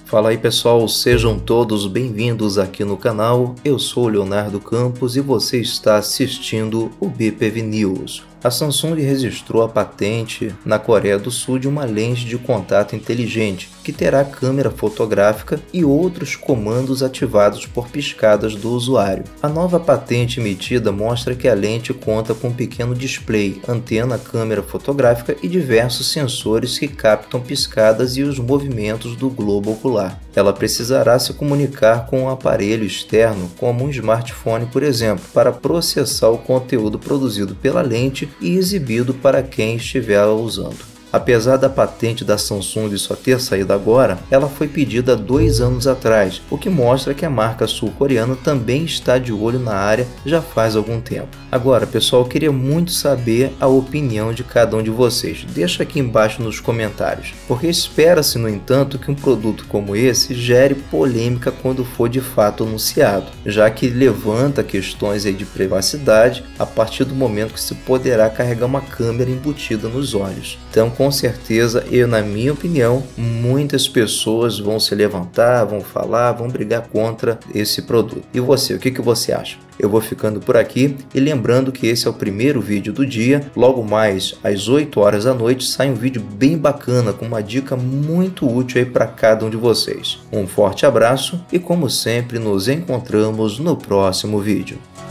Fala aí pessoal, sejam todos bem-vindos aqui no canal. Eu sou o Leonardo Campos e você está assistindo o BPV News. A Samsung registrou a patente na Coreia do Sul de uma lente de contato inteligente que terá câmera fotográfica e outros comandos ativados por piscadas do usuário. A nova patente emitida mostra que a lente conta com um pequeno display, antena, câmera fotográfica e diversos sensores que captam piscadas e os movimentos do globo ocular. Ela precisará se comunicar com um aparelho externo, como um smartphone, por exemplo, para processar o conteúdo produzido pela lente e exibido para quem estiver a usando. Apesar da patente da Samsung só ter saído agora, ela foi pedida 2 anos atrás, o que mostra que a marca sul-coreana também está de olho na área já faz algum tempo. Agora, pessoal, eu queria muito saber a opinião de cada um de vocês. Deixa aqui embaixo nos comentários, porque espera-se, no entanto, que um produto como esse gere polêmica quando for de fato anunciado, já que levanta questões de privacidade a partir do momento que se poderá carregar uma câmera embutida nos olhos. Então, com certeza, na minha opinião, muitas pessoas vão se levantar, vão falar, vão brigar contra esse produto. E você, o que você acha? Eu vou ficando por aqui e lembrando que esse é o primeiro vídeo do dia. Logo mais às 8 horas da noite sai um vídeo bem bacana com uma dica muito útil aí para cada um de vocês. Um forte abraço e, como sempre, nos encontramos no próximo vídeo.